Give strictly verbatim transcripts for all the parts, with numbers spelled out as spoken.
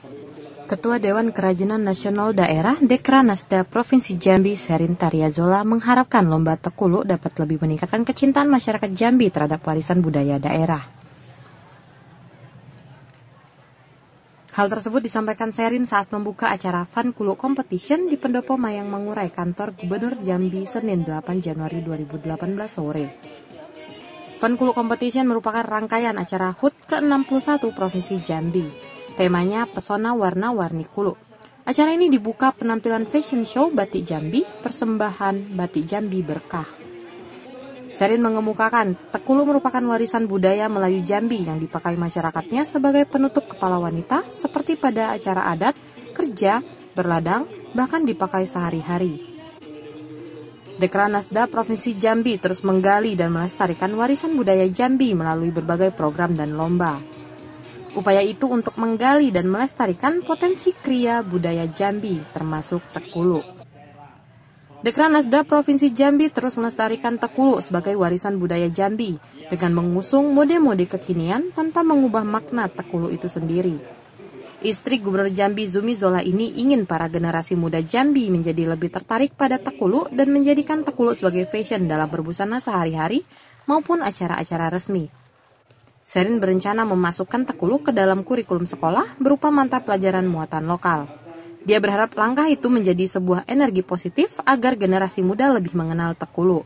Ketua Dewan Kerajinan Nasional Daerah Dekranasda Provinsi Jambi Sherin Tariazola mengharapkan lomba Tekulu dapat lebih meningkatkan kecintaan masyarakat Jambi terhadap warisan budaya daerah. Hal tersebut disampaikan Sherin saat membuka acara Fun Kulu Competition di Pendopo Mayang Mangurai, kantor Gubernur Jambi, Senin delapan Januari dua ribu delapan belas sore. Fun Kulu Competition merupakan rangkaian acara H U T ke enam puluh satu Provinsi Jambi. Temanya Pesona Warna-Warni Kulu. Acara ini dibuka penampilan fashion show Batik Jambi, persembahan Batik Jambi Berkah. Sherin mengemukakan, Tekulu merupakan warisan budaya Melayu Jambi yang dipakai masyarakatnya sebagai penutup kepala wanita seperti pada acara adat, kerja, berladang, bahkan dipakai sehari-hari. Dekranasda Provinsi Jambi terus menggali dan melestarikan warisan budaya Jambi melalui berbagai program dan lomba. Upaya itu untuk menggali dan melestarikan potensi kriya budaya Jambi, termasuk Tekulu. Dekranasda Provinsi Jambi terus melestarikan Tekulu sebagai warisan budaya Jambi dengan mengusung mode-mode kekinian tanpa mengubah makna Tekulu itu sendiri. Istri Gubernur Jambi Zumi Zola ini ingin para generasi muda Jambi menjadi lebih tertarik pada Tekulu dan menjadikan Tekulu sebagai fashion dalam berbusana sehari-hari maupun acara-acara resmi. Sherin berencana memasukkan Tekulu ke dalam kurikulum sekolah berupa mata pelajaran muatan lokal. Dia berharap langkah itu menjadi sebuah energi positif agar generasi muda lebih mengenal Tekulu.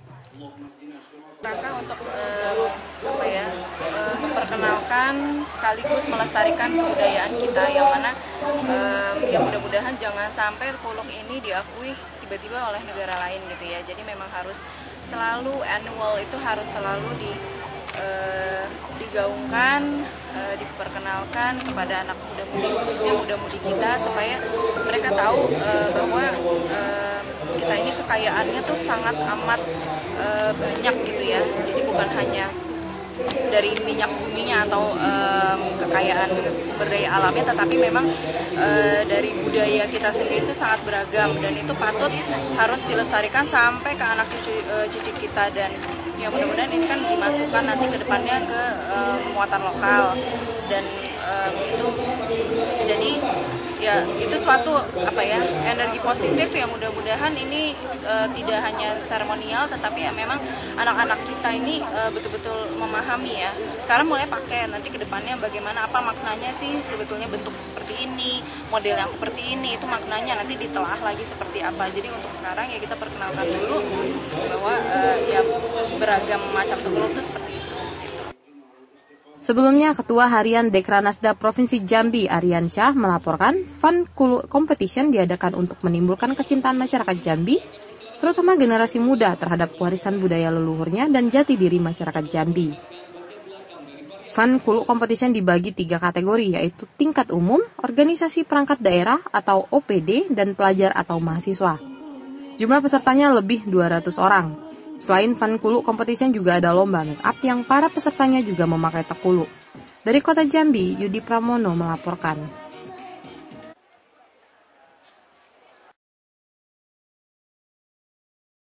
Rangka untuk uh, apa ya, uh, memperkenalkan sekaligus melestarikan kebudayaan kita yang mana uh, ya mudah-mudahan jangan sampai Tekulu ini diakui tiba-tiba oleh negara lain gitu ya. Jadi memang harus selalu annual itu harus selalu di Uh, digaungkan, uh, diperkenalkan kepada anak muda-mudi, khususnya muda-mudi kita, supaya mereka tahu uh, bahwa uh, kita ini kekayaannya tuh sangat amat uh, banyak gitu ya. Jadi bukan hanya dari minyak buminya atau um, kekayaan sumber daya alamnya, tetapi memang uh, dari budaya kita sendiri itu sangat beragam dan itu patut harus dilestarikan sampai ke anak cucu, uh, cucu kita. Dan ya mudah-mudahan ini kan dimasukkan nanti ke depannya ke um, muatan lokal dan um, itu jadi ya itu suatu apa ya energi positif ya, mudah-mudahan ini uh, tidak hanya seremonial tetapi ya memang anak-anak kita ini uh, betul-betul memahami ya. Sekarang mulai pakai, nanti ke depannya bagaimana, apa maknanya sih sebetulnya bentuk seperti ini, model yang seperti ini, itu maknanya nanti ditelaah lagi seperti apa. Jadi untuk sekarang ya kita perkenalkan dulu bahwa uh, ya beragam macam Tekulu itu seperti itu. Sebelumnya, Ketua Harian Dekranasda Provinsi Jambi Aryansyah melaporkan Fun Kulu Competition diadakan untuk menimbulkan kecintaan masyarakat Jambi, terutama generasi muda terhadap warisan budaya leluhurnya dan jati diri masyarakat Jambi. Fun Kulu Competition dibagi tiga kategori, yaitu tingkat umum, organisasi perangkat daerah atau O P D, dan pelajar atau mahasiswa. Jumlah pesertanya lebih dua ratus orang. Selain Fun Kulu Competition juga ada lomba make up yang para pesertanya juga memakai Tekulu. Dari Kota Jambi, Yudi Pramono melaporkan.